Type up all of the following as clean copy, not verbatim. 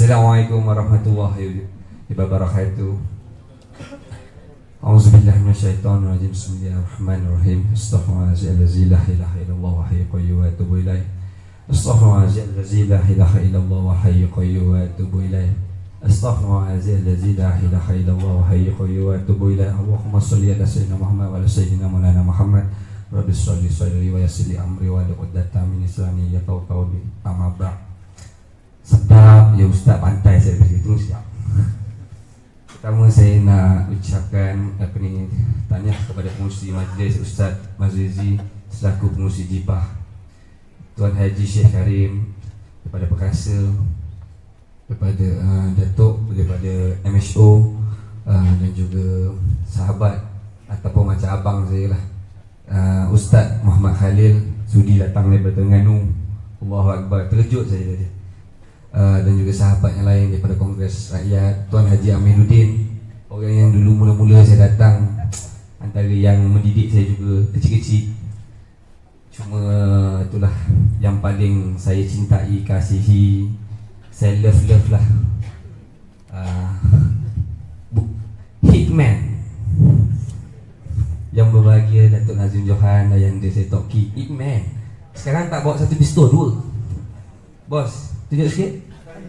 Assalamualaikum warahmatullahi wabarakatuh. A'udzubillahi minasyaitonirrajim. Bismillahirrahmanirrahim. Astaghfirullahaladzim la ilaha illallah wa hayyul qayyum wa atubu ilaih. Astaghfirullahaladzim la ilaha illallah wa hayyul qayyum wa atubu ilaih. Astaghfirullahaladzim la ilaha illallah wa hayyul qayyum wa atubu ilaih. Allahumma shalli ala sayyidina Muhammad wa ala sayyidina Maulana Muhammad. Rabbi sholli sadri wa yassir li amri wa hlul 'uqdatam min lisani yafqahu qawli. Amma ba'd. Sedap ya Ustaz, pantai saya begitu siap. Pertama saya nak ucapkan tanya kepada pengurusi majlis Ustaz Mazrizi selaku pengurusi Jibah, Tuan Haji Syekh Karim, daripada Perkasa, daripada Datuk, daripada MHO, dan juga sahabat ataupun macam abang saya lah, Ustaz Muhammad Khalil sudi datang daripada Terengganu. Allahu Akbar, terkejut saya tadi. Dan juga sahabat yang lain daripada Kongres Rakyat, Tuan Haji Aminuddin, orang yang dulu mula-mula saya datang, antara yang mendidik saya juga kecil-kecil. Cuma itulah yang paling saya cintai, kasihi, saya love lah, Hitman yang berbahagia, Datuk Nazim Johan, yang dia saya toki Hitman. Sekarang tak bawa satu pistol, dua. Bos, tunjuk sikit.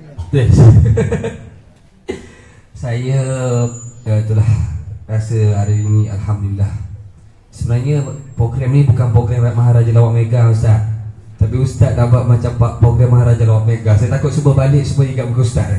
Saya itulah rasa hari ini alhamdulillah. Sebenarnya program ni bukan program Maharaja Lawak Mega Ustaz, tapi Ustaz dapat macam program Maharaja Lawak Mega. Saya takut cuba balik supaya ingat muka Ustaz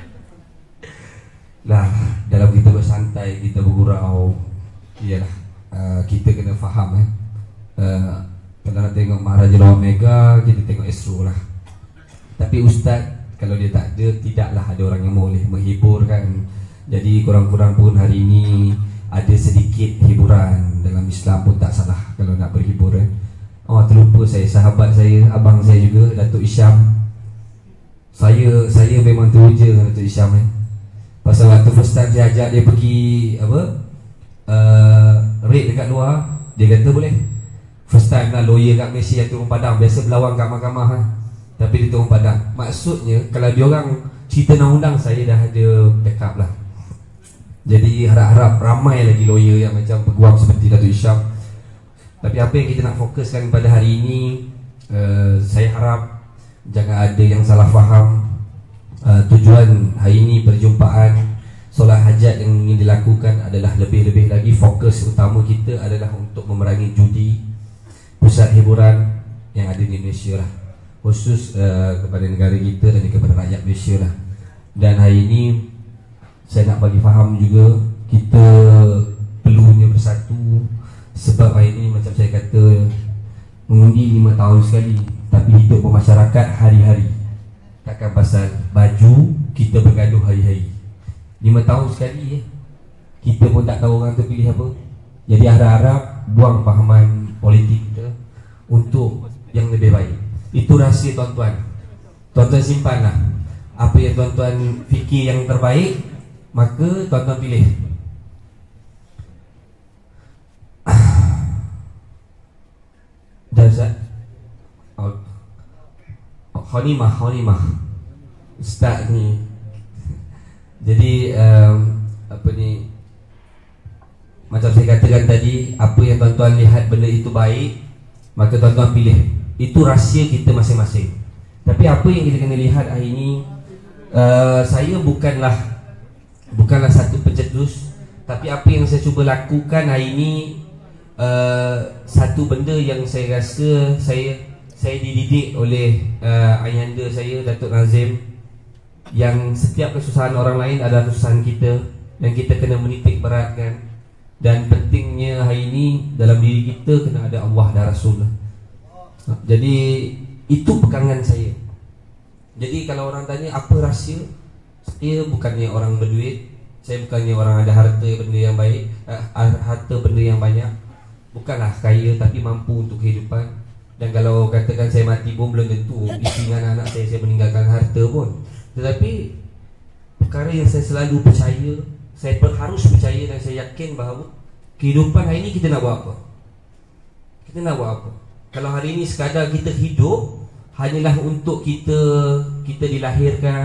lah. Dalam kita bersantai, kita bergurau, iyalah, kita kena faham kalau nak tengok Maharaja Lawak Mega, kita tengok Astro lah. Tapi Ustaz kalau dia tak ada, tidaklah ada orang yang boleh menghibur kan. Jadi kurang-kurang pun hari ini ada sedikit hiburan. Dalam Islam pun tak salah kalau nak berhibur Oh, terlupa saya, sahabat saya, abang saya juga, Datuk Isyam. Saya memang teruja dengan Datuk Isyam pasal waktu first time saya ajak dia pergi raid dekat luar, dia kata boleh. First time lah lawyer kat Malaysia yang turun padang. Biasa berlawan kat mahkamah tapi dia turun padang. Maksudnya kalau dia orang cerita undang-undang, saya dah ada backup lah. Jadi harap-harap ramai lagi lawyer yang macam peguam seperti Datuk Isyam. Tapi apa yang kita nak fokuskan pada hari ini, saya harap jangan ada yang salah faham. Tujuan hari ini perjumpaan solat hajat yang ingin dilakukan adalah lebih-lebih lagi fokus utama kita adalah untuk memerangi judi, pusat hiburan yang ada di Malaysia lah, khusus kepada negara kita dan kepada rakyat Malaysia lah. Dan hari ini saya nak bagi faham juga, kita perlunya bersatu. Sebab hari ini macam saya kata, mengundi 5 tahun sekali, tapi hidup bermasyarakat hari-hari. Takkan pasal baju kita bergaduh hari-hari. 5 tahun sekali kita pun tak tahu orang tu pilih apa. Jadi harap-harap buang fahaman politik kita untuk yang lebih baik. Itu rahsia tuan-tuan. Tuan-tuan simpanlah. Apa yang tuan-tuan fikir yang terbaik, maka tuan-tuan pilih. Dah Ustaz? Khanimah Ustaz ni. Jadi apa ni, macam saya katakan tadi, apa yang tuan-tuan lihat benda itu baik, maka tuan-tuan pilih. Itu rahsia kita masing-masing. Tapi apa yang kita kena lihat hari ini, saya bukanlah satu pencetus, tapi apa yang saya cuba lakukan hari ini, satu benda yang saya rasa saya dididik oleh ayahanda saya, Datuk Nazim, yang setiap kesusahan orang lain adalah kesusahan kita, dan kita kena menitik beratkan. Dan pentingnya hari ini dalam diri kita kena ada Allah dan Rasul. Jadi itu pegangan saya. Jadi kalau orang tanya apa rahsia, saya bukannya orang berduit, saya bukannya orang ada harta benda yang baik, harta benda yang banyak. Bukanlah kaya tapi mampu untuk kehidupan. Dan kalau katakan saya mati pun belum tentu isteri dan anak saya meninggalkan harta pun. Tetapi perkara yang saya selalu percaya, saya harus percaya dan saya yakin bahawa kehidupan hari ini kita nak buat apa? Kita nak buat apa? Kalau hari ini sekadar kita hidup hanyalah untuk kita dilahirkan,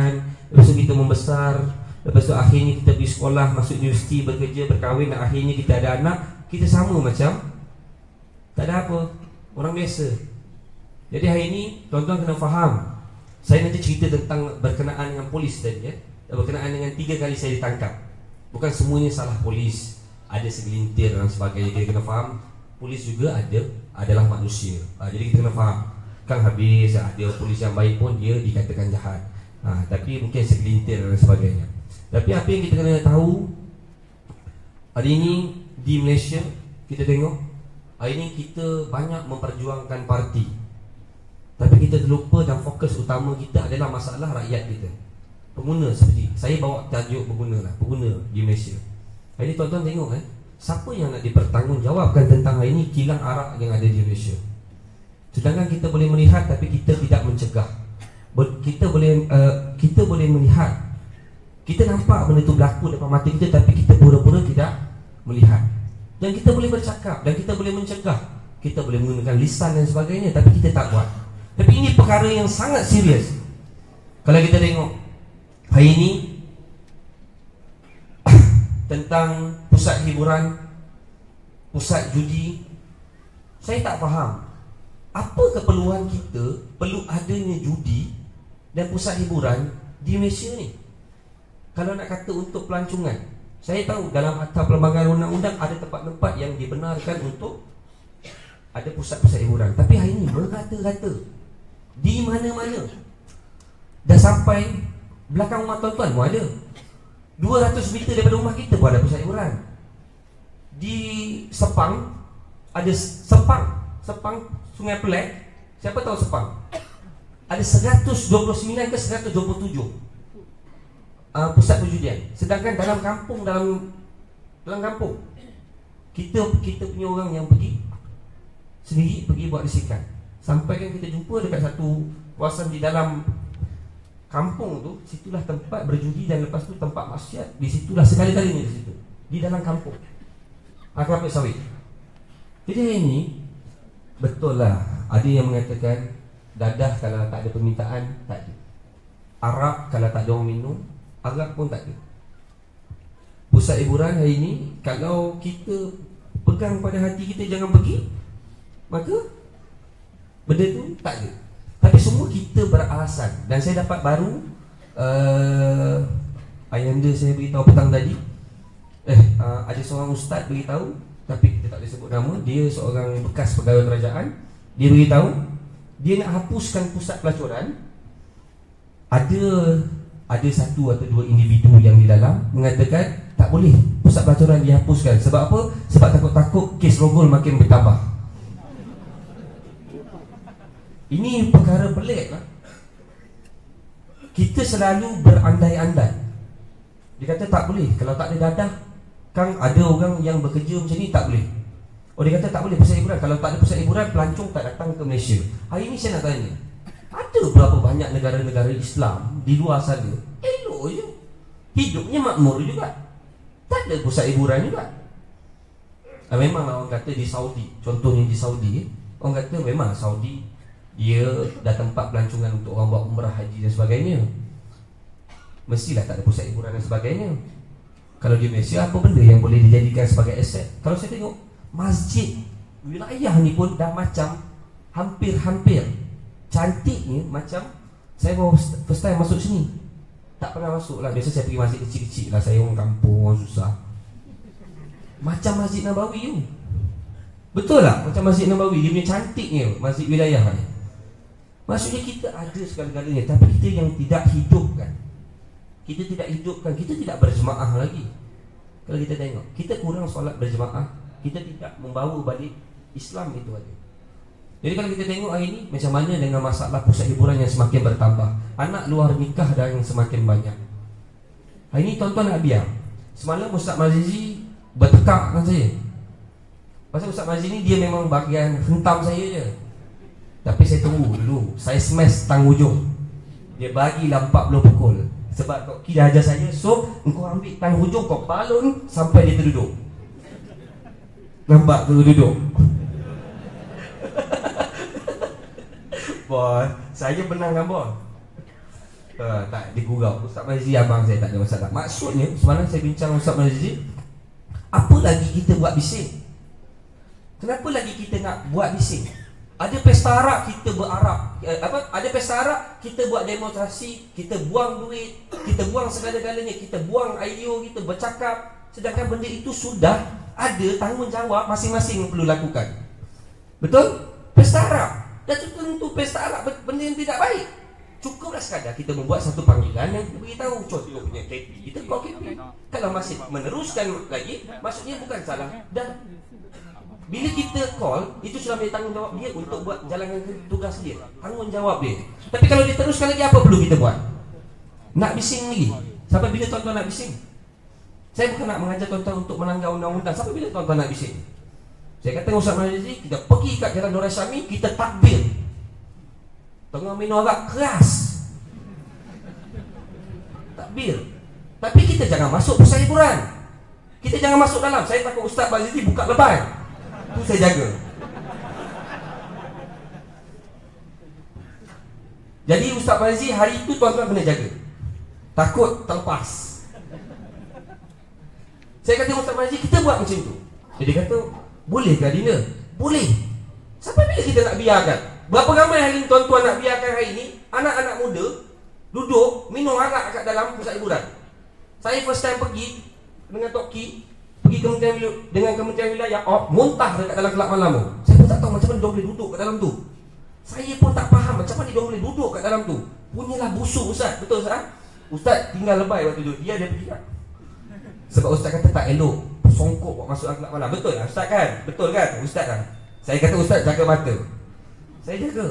Lepas tu kita membesar, lepas tu akhirnya kita pergi sekolah, masuk universiti, bekerja, berkahwin, dan akhirnya kita ada anak. Kita sama macam tak ada apa, orang biasa. Jadi hari ini tuan-tuan kena faham. Saya nanti cerita tentang berkenaan dengan polis tadi ya. Berkenaan dengan 3 kali saya ditangkap. Bukan semuanya salah polis, ada segelintir dan sebagainya. Kita kena faham, polis juga adalah manusia. Jadi kita kena faham. Kan habis ada polis yang baik pun dia dikatakan jahat. Tapi mungkin segelintir dan sebagainya. Tapi apa yang kita kena tahu, hari ini di Malaysia kita tengok, hari ini kita banyak memperjuangkan parti, tapi kita terlupa dan fokus utama kita adalah masalah rakyat kita, pengguna. Seperti saya bawa tajuk pengguna lah, pengguna di Malaysia. Hari ini tuan-tuan tengok siapa yang nak dipertanggungjawabkan tentang hari ini kilang arak yang ada di Malaysia. Sedangkan kita boleh melihat tapi kita tidak mencegah. Kita boleh melihat, kita nampak benda itu berlaku depan mata kita, tapi kita pura-pura tidak melihat. Dan kita boleh bercakap dan kita boleh mencegah, kita boleh menggunakan lisan dan sebagainya, tapi kita tak buat. Tapi ini perkara yang sangat serius. Kalau kita tengok hari ini tentang pusat hiburan, pusat judi, saya tak faham apa keperluan kita perlu adanya judi dan pusat hiburan di Malaysia ni. Kalau nak kata untuk pelancongan, saya tahu dalam Akta Perlembagaan Undang-Undang ada tempat-tempat yang dibenarkan untuk ada pusat-pusat hiburan. Tapi hari ini merata-rata di mana-mana. Dah sampai belakang rumah tuan-tuan pun ada. 200 meter daripada rumah kita pun ada pusat hiburan. Di Sepang ada Sepang Sungai Pelek. Siapa tahu Sepang? Ada 129 ke 127 pusat perjudian. Sedangkan dalam kampung, dalam kampung kita punya orang yang pergi sendiri, pergi buat risikan. Sampai kan kita jumpa dekat satu kawasan di dalam kampung tu, situlah tempat berjudi dan lepas tu tempat maksiat. Di situlah sekali-kalinya di situ, di dalam kampung. Kelapa sawit. Jadi ini betul lah, ada yang mengatakan dadah kalau tak ada permintaan, tak ada. Arak kalau tak ada orang minum, arak pun tak ada. Pusat hiburan hari ini, kalau kita pegang pada hati kita jangan pergi, maka benda tu tak ada. Tapi semua kita beralasan. Dan saya dapat baru ayahanda saya beritahu petang tadi, ada seorang ustaz beritahu, tapi kita tak boleh sebut nama. Dia seorang bekas pegawai kerajaan. Dia beritahu dia nak hapuskan pusat pelacuran. Ada satu atau dua individu yang di dalam mengatakan tak boleh pusat pelacuran dihapuskan. Sebab apa? Sebab takut-takut kes rogol makin bertambah. Ini perkara pelik lah. Kita selalu berandai-andai. Dia kata tak boleh, kalau tak ada dadah, kan ada orang yang bekerja macam ni, tak boleh. Dia kata tak boleh pusat hiburan. Kalau tak ada pusat hiburan, pelancong tak datang ke Malaysia. Hari ini saya nak tanya, ada berapa banyak negara-negara Islam di luar sana elok je, hidupnya makmur juga, tak ada pusat hiburan juga. Memang orang kata di Saudi, contohnya di Saudi, orang kata memang Saudi dia dah tempat pelancongan untuk orang buat umrah, haji dan sebagainya. Mestilah tak ada pusat hiburan dan sebagainya. Kalau di Malaysia, apa benda yang boleh dijadikan sebagai aset? Kalau saya tengok masjid wilayah ni pun dah macam hampir-hampir cantiknya. Macam saya baru first time masuk sini, tak pernah masuk lah. Biasa saya pergi masjid kecil-kecil lah, saya orang kampung, orang susah. Macam Masjid Nabawi tu. Betul tak? Macam Masjid Nabawi, dia punya cantiknya masjid wilayah ni. Maksudnya kita ada segala-galanya, tapi kita yang tidak hidupkan. Kita tidak hidupkan, kita tidak berjemaah lagi. Kalau kita tengok, kita kurang solat berjemaah, kita tidak membawa balik Islam itu aja. Jadi kalau kita tengok hari ini, macam mana dengan masalah pusat hiburan yang semakin bertambah, anak luar nikah dah yang semakin banyak. Hari ini tuan-tuan nak biar. Semalam Ustaz Mazizi bertekak dengan saya. Pasal Ustaz Mazizi ni dia memang bahagian hentam saya je. Tapi saya tunggu dulu, saya smash tang hujung. Dia bagilah 40 pukul. Sebab kau kira ajar saya, so engkau ambil tang hujung, kau balun sampai dia terduduk. Nampak tu duduk. Bos, saya benang kan bos. Tak, dia gurau. Ustaz Mazi abang saya tak ada masalah. Maksudnya, semalam saya bincang Ustaz Mazi, apa lagi kita buat bising? Kenapa lagi kita nak buat bising? Ada pesta arak, kita berarak. Ada pesta arak, kita buat demonstrasi, kita buang duit, kita buang segala-galanya, kita buang idea, kita bercakap. Sedangkan benda itu sudah ada tanggungjawab masing-masing yang perlu lakukan. Betul? Pesta arak. Dan tentu pesta arak benda yang tidak baik. Cukuplah sekadar kita membuat satu panggilan yang kita beritahu. Contohnya KP, kita call KP. Kalau masih meneruskan lagi, maksudnya bukan salah. Dan bila kita call, itu sudah menjadi tanggungjawab dia untuk buat jalankan tugas dia. Tanggungjawab dia. Tapi kalau dia teruskan lagi, apa perlu kita buat? Nak bising lagi? Sampai bila tuan-tuan nak bising? Saya bukan nak mengajar tuan-tuan untuk melanggar undang-undang. Sampai bila tuan-tuan nak bising? Saya kata Ustaz Mazi, kita pergi kat Jalan Nur Syami, kita takbir. Tengah minum arak keras. Takbir. Tapi kita jangan masuk pusat hiburan. Kita jangan masuk dalam. Saya takut Ustaz Mazi buka leban. Itu saya jaga. Jadi Ustaz Mazi hari itu tuan-tuan kena jaga. Takut terlepas. Saya kata Ustaz Mazi, kita buat macam tu. Jadi kata, bolehkah dinner? Boleh. Sampai bila kita nak biarkan? Berapa ramai hari ni tuan-tuan nak biarkan hari ni anak-anak muda duduk minum arak kat dalam pusat hiburan? Saya first time pergi dengan Toki, pergi dengan Kementerian Wilayah, muntah dekat dalam kelab malam tu. Saya pun tak tahu macam mana dia boleh duduk kat dalam tu. Saya pun tak faham macam mana dia boleh duduk kat dalam tu. Punyalah busuk Ustaz. Betul Ustaz? Ustaz tinggal lebay waktu tu. Dia ada pergi tak? Sebab Ustaz kata tak elok songkok buat masuk kelab malam. Betul lah Ustaz kan? Betul kan Ustaz kan? Saya kata Ustaz jaga mata. Saya jaga.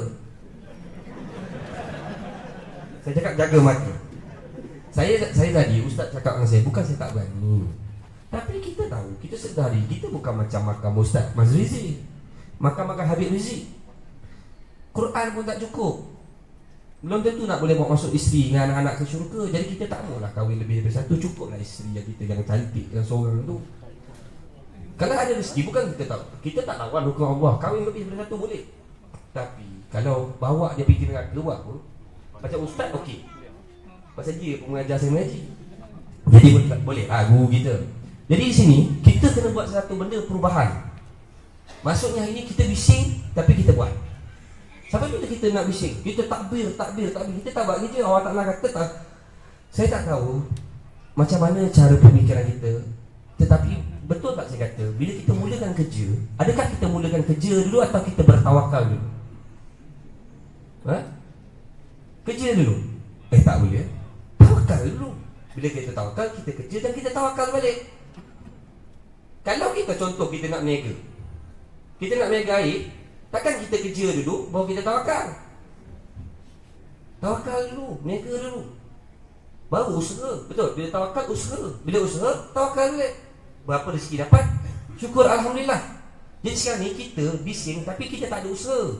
Saya cakap jaga mata. Saya tadi Ustaz cakap dengan saya, bukan saya tak berani. Tapi kita tahu, kita sedari, kita bukan macam makam Ustaz Mazrizi, makam Habib Rizik. Quran pun tak cukup. Belum tentu nak boleh bawa masuk isteri dengan anak-anak ke syurga. Jadi kita tak maulah kahwin lebih daripada satu. Cukuplah isteri yang kita yang cantik, yang seorang tu. Kalau ada rezeki, bukan kita tahu, kita tak lawan hukum Allah. Kahwin lebih daripada satu boleh. Tapi kalau bawa dia pergi dengan keluar pun, macam Ustaz okey. Pasal dia pun mengajar saya mengaji. Jadi boleh guru kita. Jadi di sini kita kena buat satu benda perubahan. Maksudnya hari ini kita bising tapi kita buat. Sampai bila kita nak bising, kita takbir. Kita tak buat kerja. Awak tak nak kata tak. Saya tak tahu macam mana cara pemikiran kita. Tetapi betul tak saya kata, bila kita mulakan kerja, adakah kita mulakan kerja dulu atau kita bertawakal dulu? Kerja dulu? Tak boleh. Tawakal dulu. Bila kita tawakal, kita kerja dan kita tawakal balik. Kalau kita contoh kita nak meniaga, kita nak meniaga air, takkan kita kerja dulu baru kita tawakal. Tawakal dulu, meniaga dulu, baru usaha. Betul? Bila tawakal usaha, bila usaha tawakal balik. Berapa rezeki dapat? Syukur Alhamdulillah. Jadi sekarang ni kita bising tapi kita tak ada usaha.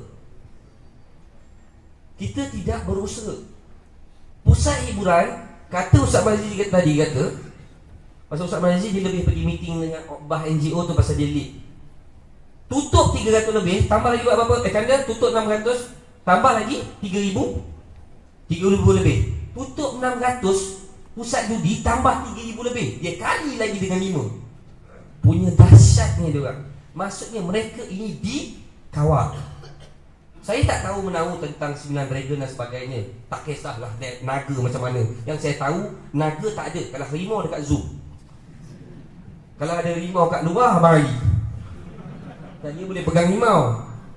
Kita tidak berusaha. Pusat hiburan, kata Ustaz Mazi tadi kata, pasal Ustaz Mazi dia lebih pergi meeting dengan Bah NGO tu pasal dia lead. Tutup 300 lebih, tambah lagi buat berapa? Kanda tutup 600, tambah lagi 3,000 lebih. Tutup 600, pusat judi tambah 3,000 lebih. Dia kali lagi dengan 5. Punya dahsyatnya dia orang. Maksudnya mereka ini dikawal. Saya tak tahu menahu tentang 9 dragon dan sebagainya. Tak kisahlah naga macam mana. Yang saya tahu, naga tak ada. Kalau harimau dekat zoo. Kalau ada harimau kat luar, mari. Dan dia boleh pegang harimau.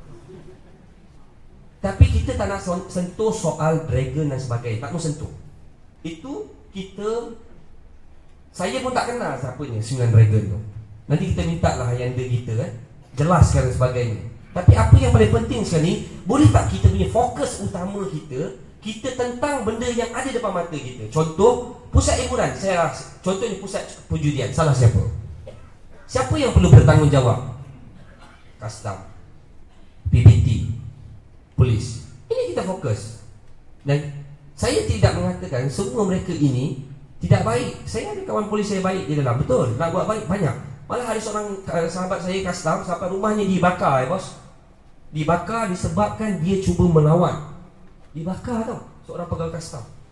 Tapi kita tak nak sentuh soal dragon dan sebagainya. Tak mau sentuh. Itu kita, saya pun tak kenal siapanya 9 dragon tu. Nanti kita minta lah yang dia kita jelaskan dan sebagainya. Tapi apa yang paling penting sekarang ni, boleh tak kita punya fokus utama kita tentang benda yang ada depan mata kita. Contoh, pusat hiburan. Saya rasa, contohnya pusat perjudian. Salah siapa? Siapa yang perlu bertanggungjawab? Custom, PBT, polis. Ini kita fokus. Dan saya tidak mengatakan semua mereka ini tidak baik. Saya ada kawan polis saya baik di dalam. Betul, nak buat baik banyak. Malah ada seorang sahabat saya custom sampai rumahnya dibakar bos. Dibakar disebabkan dia cuba melawan. Dibakar tau, seorang pegawai custom.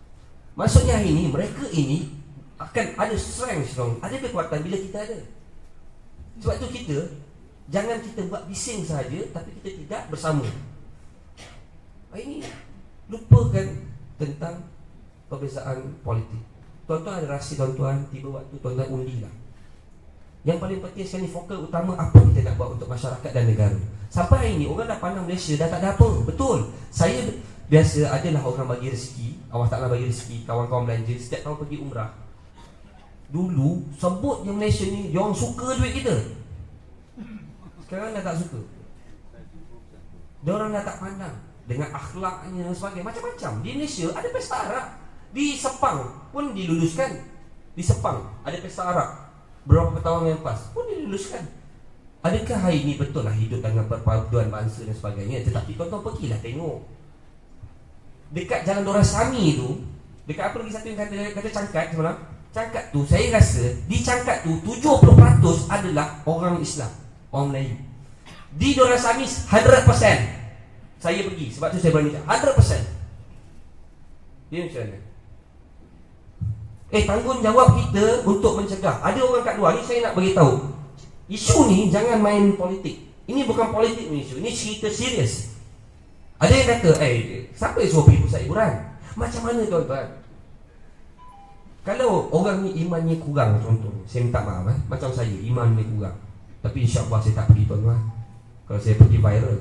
Maksudnya hari ini mereka ini akan ada strength, ada kekuatan bila kita ada. Sebab tu kita jangan kita buat bising saja, tapi kita tidak bersama. Hari ini lupakan tentang perbezaan politik. Tuan-tuan ada rasa tuan-tuan tiba waktu tuan-tuan undi lah. Yang paling penting sekali fokus utama apa kita nak buat untuk masyarakat dan negara. Sampai hari ini orang dah pandang Malaysia dah tak ada apa. Betul. Saya biasa adalah orang bagi rezeki, Allah Ta'ala bagi rezeki, kawan-kawan belanja setiap tahun pergi umrah. Dulu sebut yang Malaysia ni dia orang suka duit kita. Sekarang dah tak suka. Dia orang dah tak pandang dengan akhlaknya dan sebagainya, macam-macam. Di Malaysia ada pesta Arab. Di Sepang pun diluluskan. Di Sepang ada pesta Arab beberapa tahun yang lepas pun diluluskan. Adakah hari ini betul lah hidup dengan perpaduan bangsa dan sebagainya? Tetapi tuan-tuan pergilah tengok dekat Jalan Dorasami tu, dekat apa lagi satu yang kata Cangkat semalam. Cangkat tu saya rasa di Cangkat tu 70% adalah orang Islam, orang Melayu. Di Dorasami 100%. Saya pergi, sebab tu saya berani 100%. Dia macam mana? Tanggungjawab kita untuk mencegah. Ada orang kat luar ni, saya nak beritahu, isu ni jangan main politik. Ini bukan politik ni isu, ini cerita serius. Ada yang kata, siapa yang suruh pergi pusat hiburan? Macam mana tuan-tuan? Kalau orang ni imannya kurang, contoh, saya minta maaf macam saya, imannya kurang, tapi insyaAllah saya tak pergi tuan-tuan. Kalau saya pergi viral.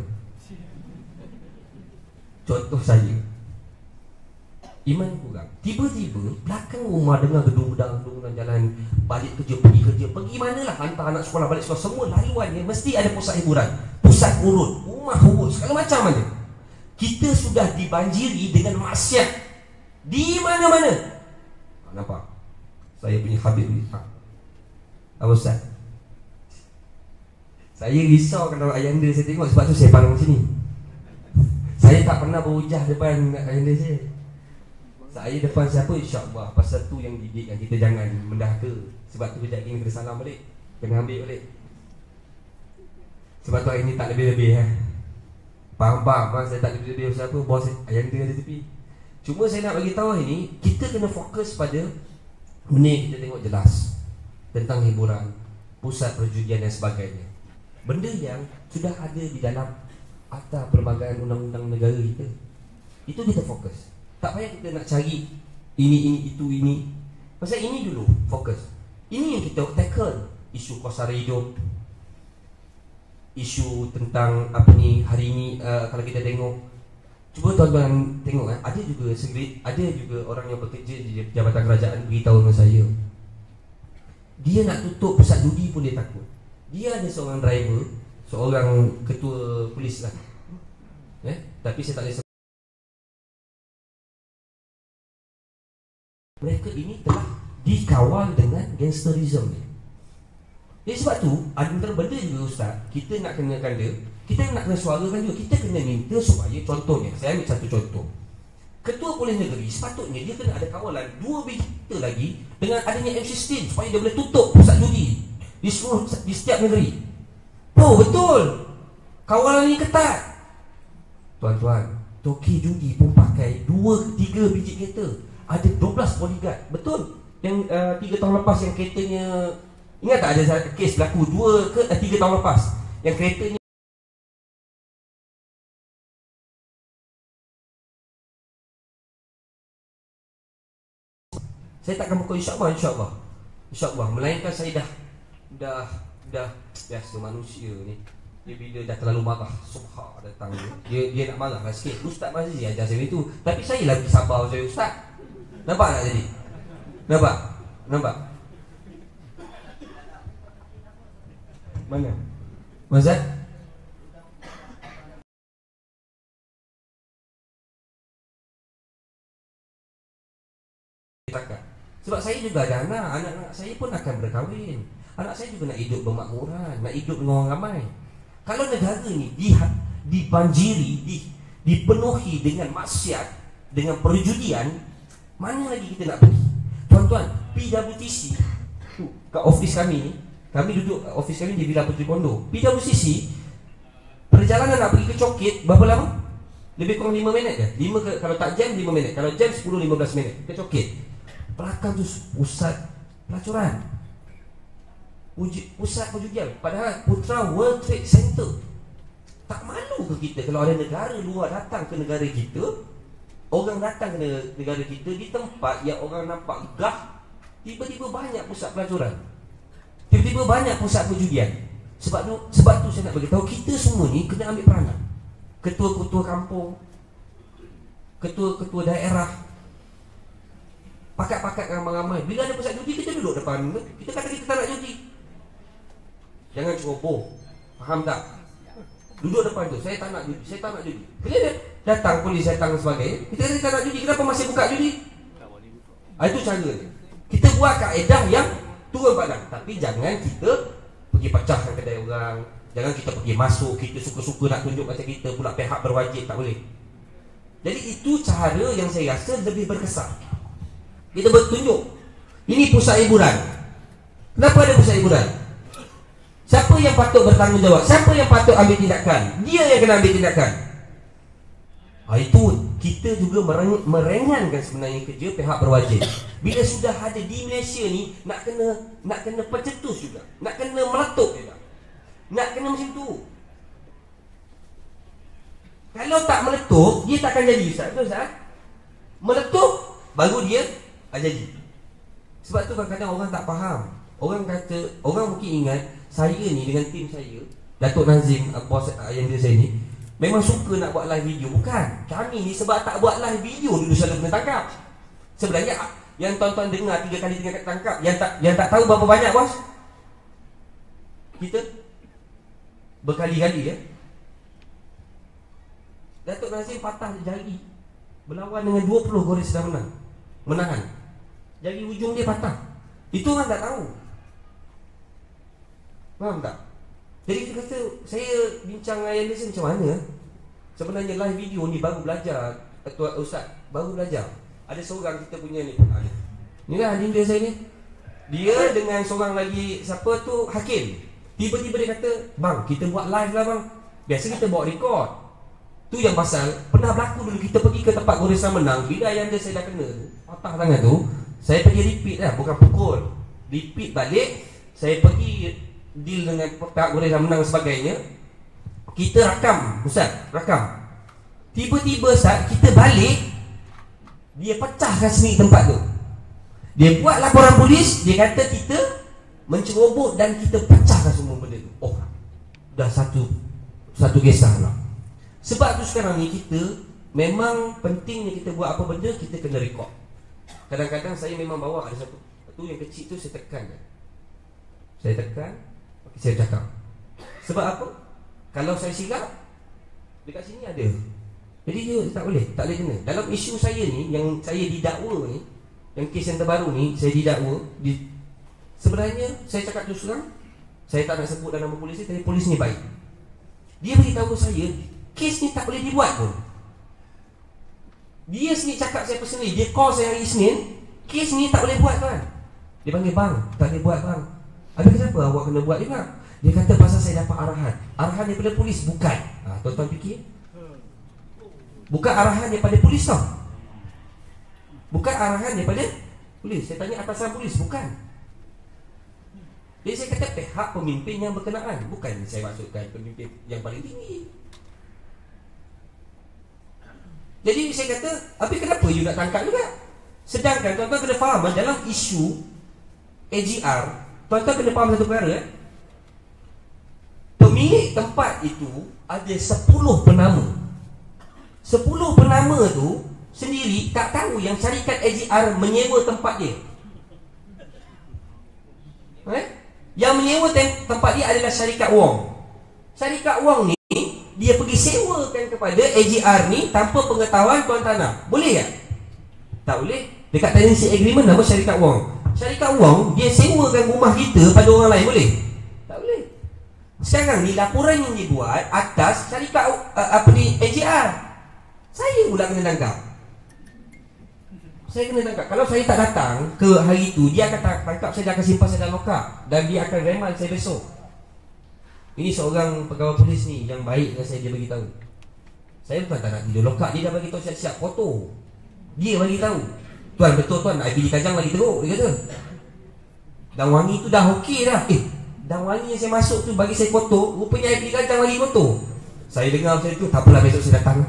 Contoh saya, iman kurang, tiba-tiba belakang rumah dengar gedung-gedung jalan, balik kerja, pergi kerja, pergi manalah, hantar anak sekolah, balik sekolah, semua laluannya mesti ada pusat hiburan, pusat urut, rumah urut, segala macam ada. Kita sudah dibanjiri dengan maksiat di mana-mana. Nampak? Saya punya Habib ni. Apa Ustaz? Saya risau kalau ayanda saya tengok, sebab tu saya pandang sini. Saya tak pernah berhujah depan ayanda saya. Saya depan siapa, insyaAllah. Pasal tu yang didik, yang kita jangan mendahka. Sebab tu kejap ini kena salam balik, kena ambil balik. Sebab tu hari ni tak lebih-lebih Faham-faham saya tak lebih-lebih siapa, bos ayanda ada tepi. Cuma saya nak bagi tahu ini, kita kena fokus pada benda yang kita tengok jelas tentang hiburan, pusat perjudian dan sebagainya. Benda yang sudah ada di dalam Akta Perlembagaan Undang-Undang Negara kita. Itu kita fokus. Tak payah kita nak cari ini, itu, ini. Pasal ini dulu fokus. Ini yang kita tackle. Isu kos sara hidup, isu tentang apa ni hari ini. Kalau kita tengok, cuba tuan-tuan tengok ada juga orang yang bekerja di Jabatan Kerajaan beritahu dengan saya, dia nak tutup pusat judi pun dia takut. Dia ada seorang driver, seorang ketua polis lah, tapi saya tak boleh sebut. Mereka ini telah dikawal dengan gangsterism ni. Jadi sebab tu antara benda juga Ustaz, kita nak kenakan dia, kita nak kena suarakan juga. Kita kena minta supaya, contohnya, saya ambil satu contoh, Ketua Polis Negeri sepatutnya dia kena ada kawalan 2 biji lagi dengan adanya M16 supaya dia boleh tutup pusat judi di setiap negeri. Oh betul, kawalan ini ketat. Tuan-tuan, toki judi pun pakai 2-3 biji kereta, ada 12 bodyguard. Betul. Yang 3 tahun lepas yang keretanya, ingat tak ada kes berlaku 2 ke 3 tahun lepas yang keretanya saya takkan pukul, insyaAllah. Melainkan saya dah biasa manusia ni, dia bila dah terlalu marah, subha datang dia nak marah lah sikit. Ustaz Mazizi ajar saya itu, tapi saya lagi sabar saya Ustaz. Nampak tak jadi? Nampak? Mana? Mazat? Sebab saya juga ada anak saya pun akan berkahwin. Anak saya juga nak hidup bermakmuran, nak hidup dengan orang ramai. Kalau negara ni dibanjiri, dipenuhi dengan maksiat, dengan perjudian, mana lagi kita nak pergi? Tuan-tuan, PWTC kat office kami duduk office kami di Villa Puteri Kondo. PWTC perjalanan nak pergi ke Cokit berapa lama? Lebih kurang 5 minit kan? Kalau tak jam 5 minit. Kalau jam 10-15 minit. Kecoket. Belakang tu pusat pelacuran, pusat perjudian. Padahal Putra World Trade Center. Tak malu ke kita kalau ada negara luar datang ke negara kita, orang datang ke negara kita di tempat yang orang nampak gah, tiba-tiba banyak pusat pelacuran, tiba-tiba banyak pusat perjudian. Sebab tu saya nak beritahu kita semua ni kena ambil peranan. Ketua-ketua kampung, ketua-ketua daerah, pakat-pakat ramai-ramai. Bila ada pusat judi, kita duduk depan. Kita kata kita tak nak judi, jangan ceroboh. Faham tak? Duduk depan tu, saya tak nak judi, saya tak nak judi. Bila dia datang, polis datang dan sebagainya, kita kata kita tak nak judi, kenapa masih buka judi? Itu cara dia. Kita buat kaedah yang turun padang. Tapi jangan kita pergi pecahkan kedai orang. Jangan kita pergi masuk, kita suka-suka nak tunjuk macam kita pula pihak berwajib, tak boleh. Jadi itu cara yang saya rasa lebih berkesan. Kita bertunjuk, ini pusat hiburan. Kenapa ada pusat hiburan? Siapa yang patut bertanggungjawab? Siapa yang patut ambil tindakan? Dia yang kena ambil tindakan. Itu kita juga merengankan sebenarnya kerja pihak berwajib. Bila sudah ada di Malaysia ni, nak kena pencetus juga, nak kena meletup juga, nak kena macam tu. Kalau tak meletup, dia tak akan jadi, Ustaz. Betul, Ustaz? Meletup baru dia jadi. Sebab tu kadang-kadang orang tak faham. Orang kata, orang mungkin ingat saya ni dengan tim saya, Datuk Nazim, bos yang dia saya ni, memang suka nak buat live video. Bukan. Kami ni sebab tak buat live video dulu selalu kena tangkap. Sebenarnya yang tuan-tuan dengar 3 kali tangkap, yang tak tahu berapa banyak, bos? Kita berkali-kali ya. Datuk Nazim patah jari berlawan dengan 20 gores sedang menahan. Jari ujung dia patah. Itu orang tak tahu. Faham tak? Jadi kita kata, saya bincang dengan Ayah macam mana. Sebenarnya live video ni baru belajar, Tuan Ustaz, baru belajar. Ada seorang kita punya ni, ni lah adinda saya ni. Dia dengan seorang lagi, siapa tu, Hakim. Tiba-tiba dia kata, bang, kita buat live lah bang. Biasa kita bawa rekod. Tu yang pasal, pernah berlaku dulu kita pergi ke tempat goresan menang. Bila ayah saya dah kena patah tangan tu, saya pergi repeat lah, bukan pukul. Repeat balik, saya pergi deal dengan pihak goresan menang sebagainya. Kita rakam, Ustaz, rakam. Tiba-tiba Ustaz, kita balik, dia pecahkan sendiri tempat tu. Dia buat laporan polis, dia kata kita mencerobot dan kita pecahkan semua benda tu. Oh, dah satu kisah lah. Sebab tu sekarang ni kita memang pentingnya kita buat apa benda, kita kena rekod. Kadang-kadang saya memang bawa ada satu yang kecil tu saya tekan. Saya tekan, saya cakap. Sebab apa? Kalau saya silap, dekat sini ada. Jadi dia tak boleh kena. Dalam isu saya ni, yang saya didakwa ni, yang kes yang terbaru ni, saya didakwa sebenarnya saya cakap terus terang, saya tak nak sebut dalam nama polis ni, tapi polis ni baik. Dia beritahu saya, kes ni tak boleh dibuat pun. Dia sendiri cakap saya personally, dia call saya hari Isnin, kes ni tak boleh buat kan. Dia panggil, bang, tak boleh buat bang. Habis kenapa awak kena buat juga? Dia kata pasal saya dapat arahan daripada polis. Bukan. Tuan-tuan fikir, bukan arahan daripada polis tau. Bukan arahan daripada polis. Saya tanya atasan polis, bukan. Jadi saya kata pihak pemimpin yang berkenaan. Bukan saya maksudkan pemimpin yang paling tinggi. Jadi saya kata, habis kenapa you nak tangkap juga? Sedangkan tuan-tuan kena faham, dalam isu AGR, tuan-tuan kena faham satu perkara. Pemilik tempat itu ada 10 penama. 10 penama tu sendiri tak tahu yang syarikat AGR menyewa tempat dia. Yang menyewa tempat dia adalah syarikat wang. Syarikat wang ni dia pergi sewakan kepada AGR ni tanpa pengetahuan tuan tanah. Boleh tak? Tak boleh. Dekat tenancy agreement nama syarikat wang. Syarikat wang dia sewakan rumah kita pada orang lain, boleh? Tak boleh. Sekarang ni laporan yang dibuat atas syarikat AGR. Saya pula kena tangkap. Saya kena tangkap. Kalau saya tak datang ke hari itu, dia akan tangkap saya, dia akan simpan saya dalam lokap dan dia akan remand saya besok. Ini seorang pegawai polis ni yang baik dengan saya, dia beritahu. Saya bukan tak nak tidur lokak, dia dah bagi tahu siap-siap foto. Dia bagi tahu, tuan betul tuan, air biji kacang lagi teruk, dia kata. Dan wangi tu dah okey dah. Dan wangi yang saya masuk tu bagi saya kotor, rupanya air biji kacang lagi kotor. Saya dengar macam tu, tak apalah besok saya datang.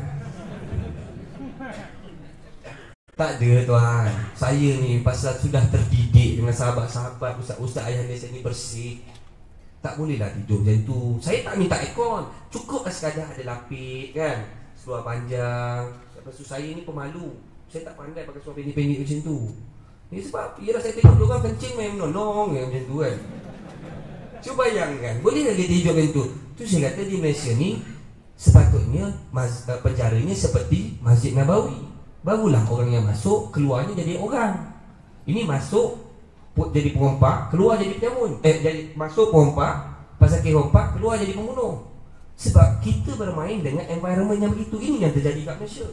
Tak ada tuan. Saya ni pasal sudah terdidik dengan sahabat-sahabat, ustaz-ustaz ayah saya ni bersih. Tak bolehlah tidur macam tu. Saya tak minta aircon, cukup sekadar ada lapik kan, seluar panjang. Lepas tu saya ni pemalu, saya tak pandai pakai seluar pendek-pendek macam tu. Ni sebab ialah saya tengok orang kencing main menolong macam tu kan. Cuba bayangkan, boleh tak dia tidur macam tu? Tu saya kata di Malaysia ni sepatutnya penjaranya seperti Masjid Nabawi. Barulah orang yang masuk, keluarnya jadi orang. Ini masuk jadi perompak, keluar jadi penyamun. Jadi masuk perompak, pasal perompak, keluar jadi pembunuh. Sebab kita bermain dengan environment yang begitu. Ini yang terjadi kat Malaysia.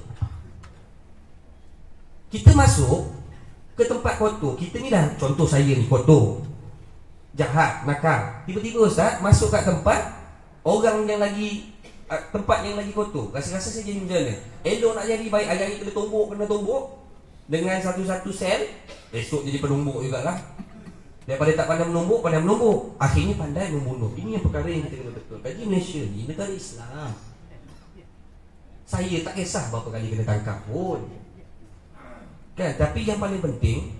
Kita masuk ke tempat kotor. Kita ni dah, contoh saya ni kotor, jahat, nakal. Tiba-tiba ustaz masuk kat tempat orang yang lagi tempat yang lagi kotor. Rasa-rasa saya jadi macam mana? Elok nak jadi baik, ayah ni kena tumbuk dengan satu-satu sel. Esok jadi penumbuk jugalah. Daripada tak pandai menumbuk, pandai menumbuk, akhirnya pandai membunuh. Ini yang perkara yang kita kena betul. Jadi Malaysia ni negara Islam. Saya tak kisah berapa kali kena tangkap pun kan, tapi yang paling penting,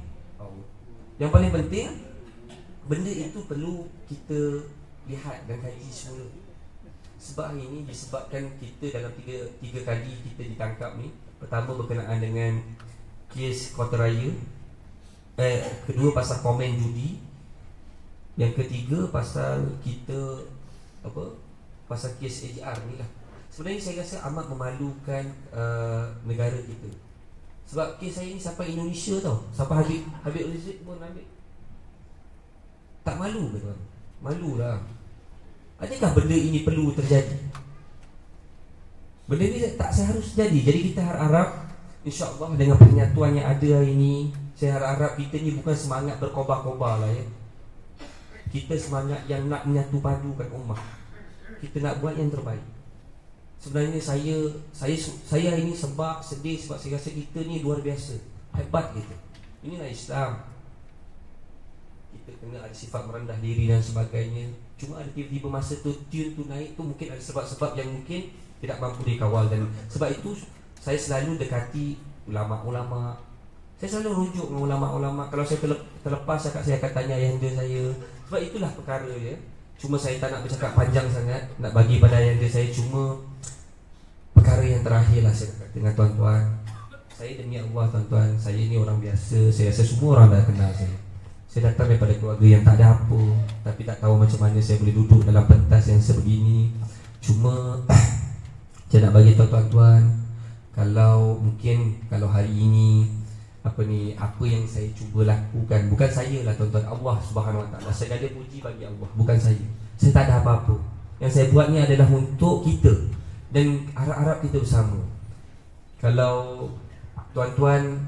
benda itu perlu kita lihat dan kaji semula. Sebab hari ini disebabkan kita dalam tiga kali kita ditangkap ni. Pertama berkenaan dengan kes Kota Raya, kedua pasal komen judi, yang ketiga pasal kita pasal kes AJR ni lah. Sebenarnya saya rasa amat memalukan negara kita. Sebab kes saya ni sampai Indonesia tau, sampai Habib Rizik pun ambil. Tak malu ke tuan? Malulah. Adakah benda ini perlu terjadi? Benda ini tak seharusnya jadi. Jadi kita harap insya-Allah dengan penyatuan yang ada hari ini, saya harap kita ni bukan semangat berkobar-kobar lah ya. Kita semangat yang nak menyatu padukan ummah. Kita nak buat yang terbaik. Sebenarnya saya ini sebab sedih sebab saya rasa kita ni luar biasa. Hebat kita. Inilah Islam. Kita kena ada sifat merendah diri dan sebagainya. Cuma ada tiba-tiba masa tu tune tu naik tu, mungkin ada sebab-sebab yang mungkin tidak mampu dikawal. Dan sebab itu saya selalu dekati ulama-ulama. Saya selalu rujuk dengan ulama-ulama. Kalau saya terlepas saya akan tanya ayahanda saya. Sebab itulah perkara dia. Cuma saya tak nak bercakap panjang sangat, nak bagi pada ayahanda saya. Cuma perkara yang terakhir lah saya kata dengan tuan-tuan. Saya demi Allah tuan-tuan, saya ni orang biasa. Saya rasa semua orang dah kenal saya. Saya datang daripada keluarga yang tak ada apa, tapi tak tahu macam mana saya boleh duduk dalam pentas yang sebegini. Cuma saya nak bagi tahu tuan-tuan, kalau hari ini apa yang saya cuba lakukan, bukan saya lah tuan-tuan, Allah Subhanahu Wa Taala. Saya ada puji bagi Allah, bukan saya. Saya tak ada apa-apa. Yang saya buat ni adalah untuk kita dan harap-harap kita bersama. Kalau tuan-tuan,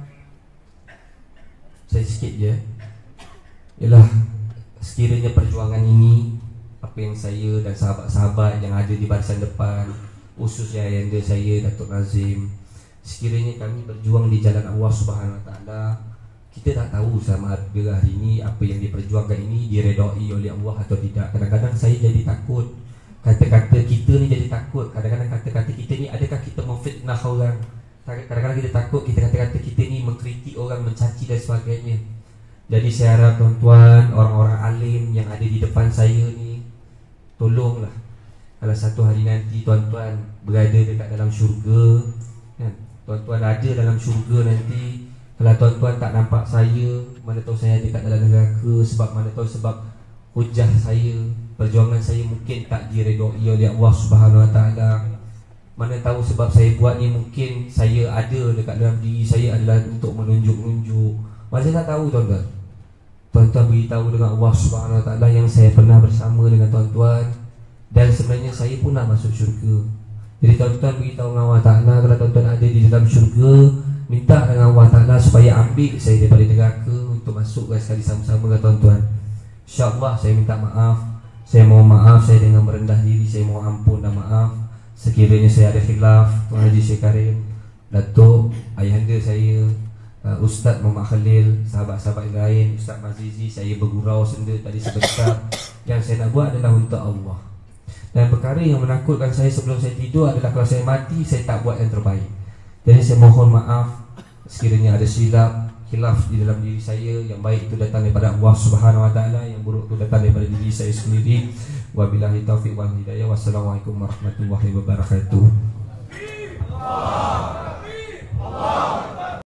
saya sikit je, ialah sekiranya perjuangan ini, apa yang saya dan sahabat-sahabat yang ada di barisan depan, khususnya ayahanda saya Datuk Nazim, sekiranya kami berjuang di jalan Allah Subhanahu Wa Taala, kita tak tahu sama ada hari ini apa yang diperjuangkan ini diredai oleh Allah atau tidak. Kadang-kadang saya jadi takut, kata-kata kita ni jadi takut. Kadang-kadang kata-kata kita ni, adakah kita memfitnah orang? Kadang-kadang kita takut kata-kata kita ni mengkritik orang, mencaci dan sebagainya. Jadi saya harap tuan-tuan, orang-orang alim yang ada di depan saya ni, tolonglah, kalau satu hari nanti tuan-tuan berada dekat dalam syurga kan? Tuan-tuan ada dalam syurga nanti, kalau tuan-tuan tak nampak saya, mana tahu saya dekat dalam neraka. Sebab mana tahu sebab hujah saya, perjuangan saya mungkin tak diredai oleh Allah Subhanahu Wa Taala. Mana tahu sebab saya buat ni, mungkin saya ada dekat dalam diri saya adalah untuk menunjuk-nunjuk. Macam tak tahu tuan-tuan. Tuan-tuan beritahu dengan Allah Subhanahu Wa Taala yang saya pernah bersama dengan tuan-tuan, dan sebenarnya saya pun nak masuk syurga. Jadi tuan-tuan beritahu dengan Allah Ta'ala, kalau tuan-tuan ada di dalam syurga, minta dengan Allah Ta'ala supaya ambil saya daripada neraka untuk masuk sekali sama-sama dengan tuan-tuan. InsyaAllah saya minta maaf, saya mohon maaf, saya dengan merendah diri, saya mohon ampun dan maaf. Sekiranya saya ada khilaf, Tuan Haji Syekh Karim, Datuk, ayahanda saya, Ustaz Muhammad Khalil, sahabat-sahabat yang lain, Ustaz Mazizi, saya bergurau tadi sebentar. Yang saya nak buat adalah untuk Allah. Dan perkara yang menakutkan saya sebelum saya tidur adalah kalau saya mati, saya tak buat yang terbaik. Jadi saya mohon maaf sekiranya ada silap, khilaf di dalam diri saya. Yang baik itu datang daripada Allah Subhanahu Wa Taala, yang buruk itu datang daripada diri saya sendiri. Wabillahi taufiq wal hidayah. Wassalamualaikum warahmatullahi wabarakatuh.